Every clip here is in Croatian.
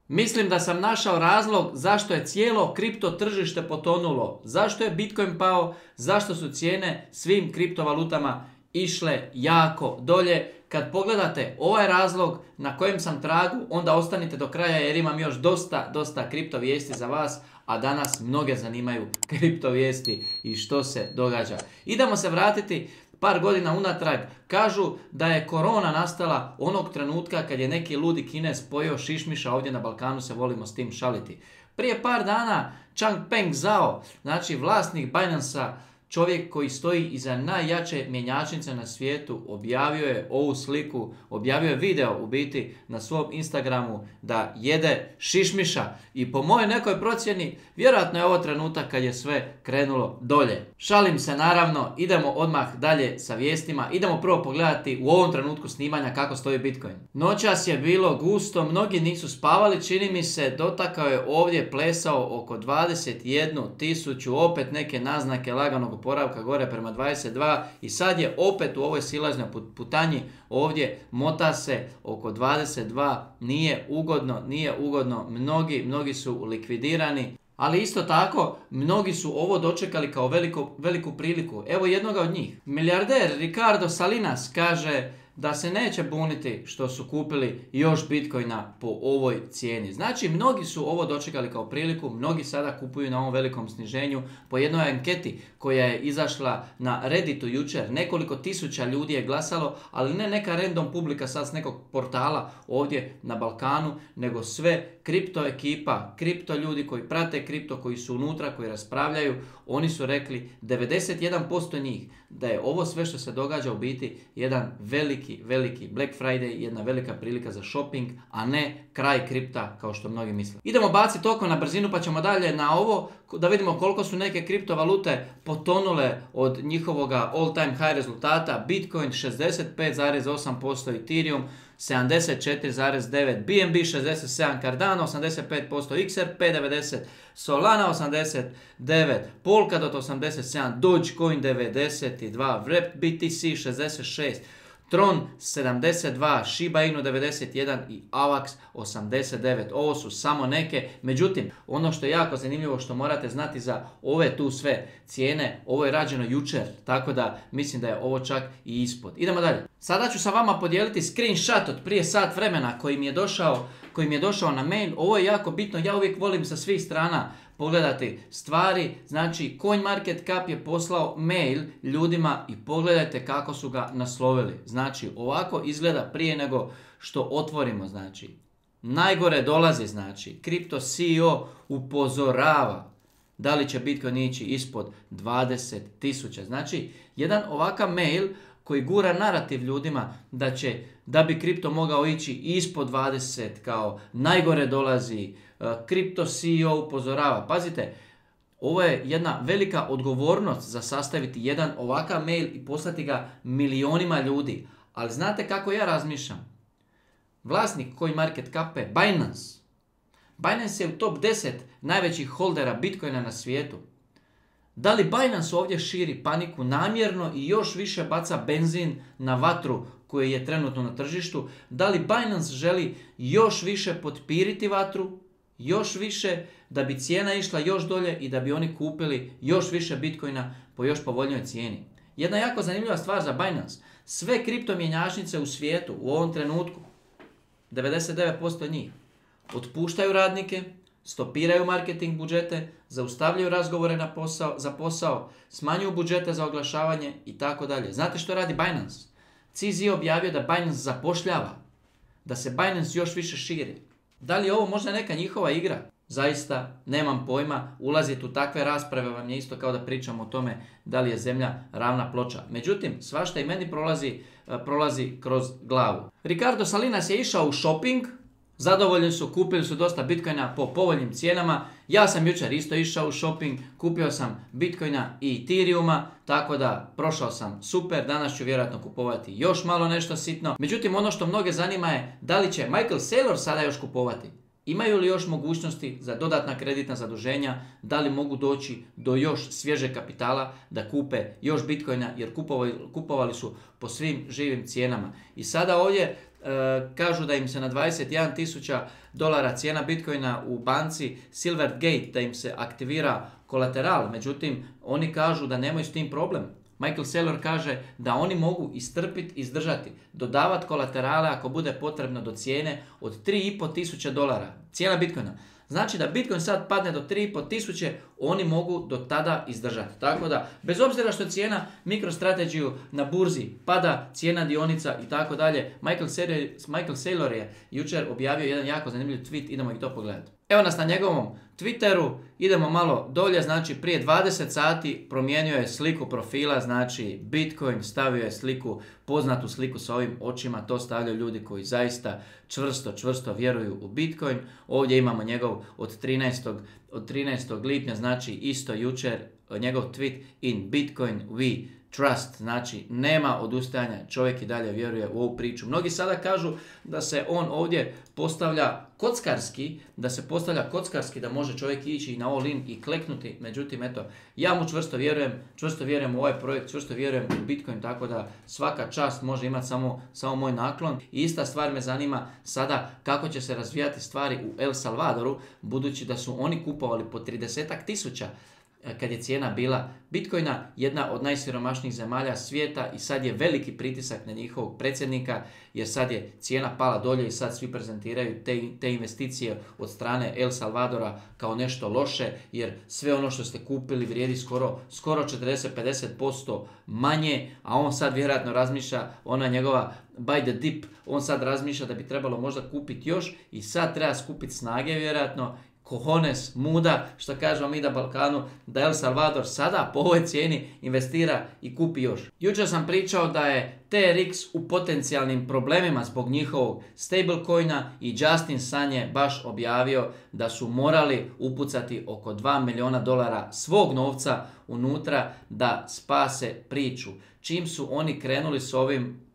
Mislim da sam našao razlog zašto je cijelo kripto tržište potonulo, zašto je Bitcoin pao, zašto su cijene svim kriptovalutama išle jako dolje. Kad pogledate ovaj razlog na kojem sam tragu, onda ostanite do kraja jer imam još dosta kripto vijesti za vas, a danas mnoge zanimaju kripto vijesti i što se događa. Idemo se vratiti par godina unatrag. Kažu da je korona nastala onog trenutka kad je neki ludi Kinez pojeo šišmiša, ovdje na Balkanu se volimo s tim šaliti. Prije par dana Changpeng Zhao, znači vlasnik Binance-a, čovjek koji stoji iza najjače mjenjačnice na svijetu, objavio je ovu sliku, objavio je video u biti na svom Instagramu da jede šišmiša i po mojoj nekoj procjeni vjerojatno je ovo trenutak kad je sve krenulo dolje. Šalim se naravno, idemo odmah dalje sa vijestima, idemo prvo pogledati u ovom trenutku snimanja kako stoji Bitcoin. Noćas je bilo gusto, mnogi nisu spavali, čini mi se, dotakao je ovdje, plesao oko 21.000, opet neke naznake laganog oporavka gore prema 22 i sad je opet u ovoj silaznoj putanji ovdje, mota se oko 22, nije ugodno, mnogi su likvidirani, ali isto tako mnogi su ovo dočekali kao veliku priliku. Evo jednoga od njih. Milijarder Ricardo Salinas kaže da se neće buniti što su kupili još Bitcoina po ovoj cijeni. Znači, mnogi su ovo dočekali kao priliku, mnogi sada kupuju na ovom velikom sniženju. Po jednoj anketi koja je izašla na Redditu jučer, nekoliko tisuća ljudi je glasalo, ali ne neka random publika sad s nekog portala ovdje na Balkanu, nego sve kripto ekipa, kripto ljudi koji prate kripto, koji su unutra, koji raspravljaju, oni su rekli 91% njih da je ovo sve što se događa u biti jedan veliki Black Friday, jedna velika prilika za shopping, a ne kraj kripta kao što mnogi misle. Idemo baciti oko na brzinu pa ćemo dalje na ovo da vidimo koliko su neke kriptovalute potonule od njihovoga all time high rezultata. Bitcoin 65,8%, Ethereum 74,9%, BNB 67%, Cardano 85%, XRP 90%, Solana 89%, Polkadot 87%, Dogecoin 92%, Wrapped BTC 66%, Tron 72, Shiba Inu 91 i AVAX 89. Ovo su samo neke. Međutim, ono što je jako zanimljivo što morate znati za ove tu sve cijene, ovo je rađeno jučer, tako da mislim da je ovo čak i ispod. Idemo dalje. Sada ću sa vama podijeliti screenshot od prije sat vremena koji mi je došao na mail. Ovo je jako bitno, ja uvijek volim sa svih strana pogledati stvari. Znači, CoinMarketCap je poslao mail ljudima i pogledajte kako su ga naslovili. Znači, ovako izgleda prije nego što otvorimo. Znači, najgore dolazi, znači, Crypto CEO upozorava da li će Bitcoin ići ispod 20.000. Znači, jedan ovakav mail koji gura narativ ljudima da bi kripto mogao ići ispod 20, kao najgore dolazi, Crypto CEO upozorava. Pazite, ovo je jedna velika odgovornost za sastaviti jedan ovakav mail i poslati ga milionima ljudi. Ali znate kako ja razmišljam? Vlasnik CoinMarketCap je Binance. Binance je u top 10 najvećih holdera Bitcoina na svijetu. Da li Binance ovdje širi paniku namjerno i još više baca benzin na vatru koji je trenutno na tržištu? Da li Binance želi još više potpiriti vatru, još više da bi cijena išla još dolje i da bi oni kupili još više Bitcoina po još povoljnijoj cijeni? Jedna jako zanimljiva stvar za Binance. Sve kriptomjenjačnice u svijetu u ovom trenutku, 99% njih, otpuštaju radnike, stopiraju marketing budžete, zaustavljaju razgovore za posao, smanjuju budžete za oglašavanje i tako dalje. Znate što radi Binance? CZ je objavio da Binance zapošljava, da se Binance još više širi. Da li je ovo možda neka njihova igra? Zaista nemam pojma, ulaziti u takve rasprave vam je isto kao da pričamo o tome da li je zemlja ravna ploča. Međutim, svašta i meni prolazi kroz glavu. Ricardo Salinas je išao u shopping, zadovoljni su, kupili su dosta Bitcoina po povoljnim cijenama. Ja sam jučer isto išao u shopping, kupio sam Bitcoina i Ethereuma, tako da prošao sam super, danas ću vjerojatno kupovati još malo nešto sitno. Međutim, ono što mnoge zanima je da li će Michael Saylor sada još kupovati. Imaju li još mogućnosti za dodatna kreditna zaduženja, da li mogu doći do još svježeg kapitala da kupe još Bitcoina jer kupovali su po svim živim cijenama. I sada ovdje kažu da im se na $21,000 cijena Bitcoina u banci Silvergate, da im se aktivira kolateral, međutim oni kažu da nemaju s tim problem. Michael Saylor kaže da oni mogu istrpiti, izdržati, dodavati kolaterale ako bude potrebno do cijene od $3,500, cijena Bitcoina. Znači da Bitcoin sad padne do 3,500, oni mogu do tada izdržati. Tako da, bez obzira što cijena MicroStrategy na burzi pada, cijena dionica i tako dalje, Michael Saylor je jučer objavio jedan jako zanimljiv tweet, idemo i to pogledati. Evo nas na njegovom Twitteru, idemo malo dolje, znači prije 20 sati promijenio je sliku profila, znači Bitcoin, stavio je sliku, poznatu sliku sa ovim očima, to stavljaju ljudi koji zaista čvrsto vjeruju u Bitcoin. Ovdje imamo njegov od 13. lipnja, znači isto jučer, njegov tweet in Bitcoin we trust, znači nema odustajanja, čovjek i dalje vjeruje u ovu priču. Mnogi sada kažu da se on ovdje postavlja kockarski, da može čovjek ići na all in i kleknuti, međutim eto, ja mu čvrsto vjerujem u ovaj projekt, čvrsto vjerujem u Bitcoin, tako da svaka čast može imati samo moj naklon. I ista stvar me zanima sada kako će se razvijati stvari u El Salvadoru, budući da su oni kupovali po 30.000 kad je cijena bila Bitcoina, jedna od najsiromašnijih zemalja svijeta, i sad je veliki pritisak na njihovog predsjednika jer sad je cijena pala dolje i sad svi prezentiraju te investicije od strane El Salvadora kao nešto loše, jer sve ono što ste kupili vrijedi skoro 40-50% manje, a on sad vjerojatno razmišlja, ona njegova buy the dip, on sad razmišlja da bi trebalo možda kupiti još i sad treba skupiti snage vjerojatno, cojones, muda, što kažemo mi na Balkanu, da El Salvador sada po ovoj cijeni investira i kupi još. Jučer sam pričao da je TRX u potencijalnim problemima zbog njihovog stablecoina i Justin Sun je baš objavio da su morali upucati oko $2 milijuna svog novca unutra da spase priču. Čim su oni krenuli s ovim,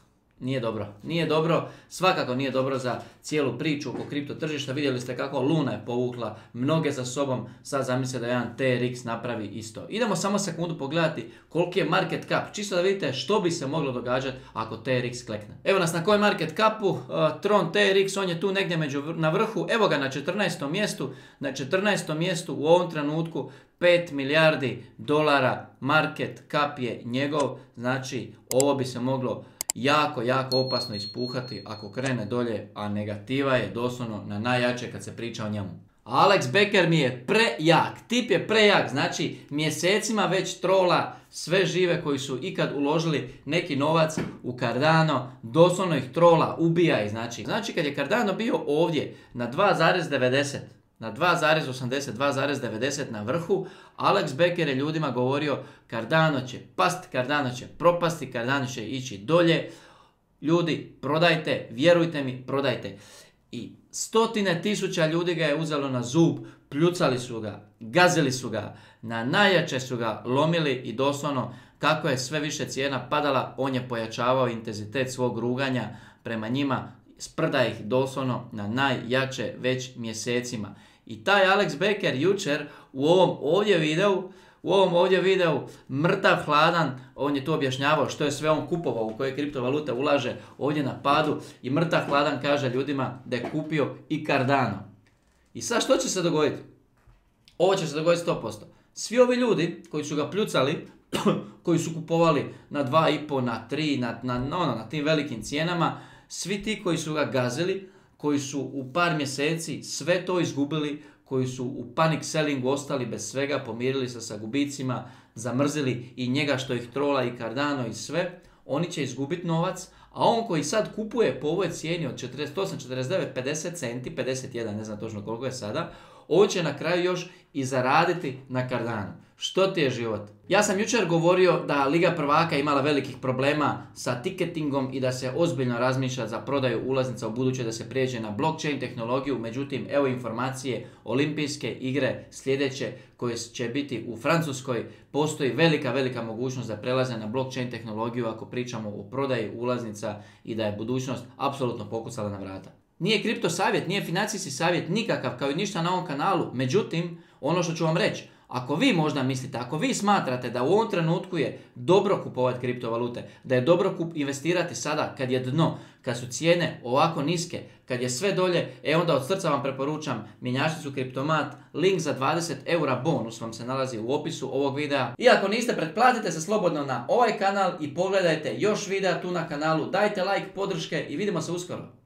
nije dobro, svakako nije dobro za cijelu priču oko kripto tržišta. Vidjeli ste kako Luna je povukla mnoge za sobom, sad zamislite da jedan TRX napravi isto. Idemo samo sekundu pogledati koliki je market cap, čisto da vidite što bi se moglo događati ako TRX klekne. Evo nas na kojem market capu, Tron TRX, on je tu negdje na vrhu, evo ga na 14. mjestu, na 14. mjestu u ovom trenutku, $5 milijardi market cap je njegov, znači ovo bi se moglo jako opasno ispuhati ako krene dolje, a negativa je doslovno na najjače kad se priča o njemu. Alex Becker mi je prejak, tip je prejak, znači mjesecima već trola sve žive koji su ikad uložili neki novac u Cardano, doslovno ih trola, ubija ih, znači kad je Cardano bio ovdje na 2,90, na 2,80, 2,90 na vrhu, Alex Becker je ljudima govorio Cardano će past, Cardano će propasti, Cardano će ići dolje. Ljudi, prodajte, vjerujte mi, prodajte. I stotine tisuća ljudi ga je uzelo na zub, pljucali su ga, gazili su ga, na najjače su ga lomili i doslovno kako je sve više cijena padala, on je pojačavao intenzitet svog ruganja prema njima, sprda ih doslovno na najjače već mjesecima. I taj Alex Becker jučer u ovom ovdje videu mrtav hladan, on je tu objašnjavao što je sve on kupovao, u koje kriptovalute ulaže ovdje na padu, i mrtav hladan kaže ljudima da je kupio i Cardano. I sad što će se dogoditi? Ovo će se dogoditi 100%. Svi ovi ljudi koji su ga pljucali, koji su kupovali na 2,5, na 3, na tim velikim cijenama, svi ti koji su ga gazili, koji su u par mjeseci sve to izgubili, koji su u panic sellingu ostali bez svega, pomirili se sa gubicima, zamrzili i njega što ih trola i Cardano i sve, oni će izgubiti novac, a on koji sad kupuje po ovoj cijeni od 48, 49, 50 centi, 51, ne znam točno koliko je sada, on će na kraju još i zaraditi na Cardano. Što ti je život? Ja sam jučer govorio da Liga prvaka imala velikih problema sa tiketingom i da se ozbiljno razmišlja za prodaju ulaznica u buduće da se prijeđe na blockchain tehnologiju, međutim evo informacije, olimpijske igre sljedeće koje će biti u Francuskoj, postoji velika mogućnost da prelaze na blockchain tehnologiju ako pričamo o prodaji ulaznica i da je budućnost apsolutno pokucala na vrata. Nije kripto savjet, nije financijski savjet nikakav kao i ništa na ovom kanalu, međutim ono što ću vam reći, Ako vi možda mislite, ako vi smatrate da u ovom trenutku je dobro kupovati kriptovalute, da je dobro investirati sada kad je dno, kad su cijene ovako niske, kad je sve dolje, onda od srca vam preporučam mjenjačnicu Kriptomat, link za 20 eura bonus vam se nalazi u opisu ovog videa. I ako niste, pretplatite se slobodno na ovaj kanal i pogledajte još videa tu na kanalu, dajte like, podrške i vidimo se uskoro.